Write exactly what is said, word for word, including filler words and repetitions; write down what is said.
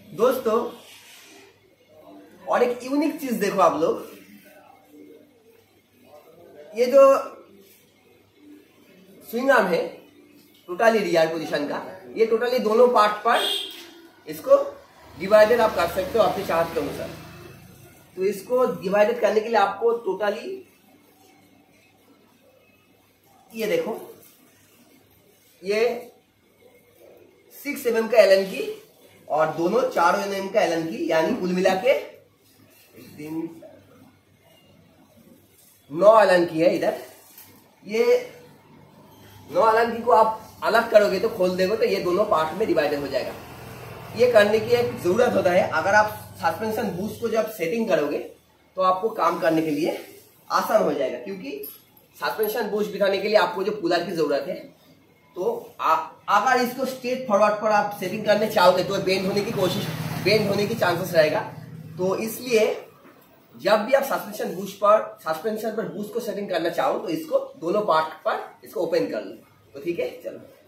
दोस्तों और एक यूनिक चीज देखो आप लोग, ये जो स्विंग आर्म है टोटली रियर पोजीशन का, ये टोटली दोनों पार्ट पर इसको डिवाइडेड आप कर सकते हो आपकी चाहत के अनुसार। तो इसको डिवाइडेड करने के लिए आपको टोटली ये देखो, ये सिक्स एम एम का एलन की और दोनों चार एम एम का एलन की, यानी कुल मिला के नौ एलन की है इधर। ये नौ एलन की को आप अलग करोगे तो खोल दोगे तो ये दोनों पार्ट में डिवाइडेड हो जाएगा। ये करने की एक जरूरत होता है, अगर आप सस्पेंशन बूस्ट को जब सेटिंग करोगे तो आपको काम करने के लिए आसान हो जाएगा, क्योंकि सस्पेंशन बूस्ट बिठाने के लिए आपको जो पुलर की जरूरत है, तो आ, अगर इसको स्ट्रेट फॉरवर्ड पर आप सेटिंग करने चाहोगे तो बेंड होने की कोशिश बेंड होने की चांसेस रहेगा। तो इसलिए जब भी आप सस्पेंशन बूस्ट पर सस्पेंशन पर बूस्ट को सेटिंग करना चाहो तो इसको दोनों पार्ट पर इसको ओपन कर लो। तो ठीक है, चलो।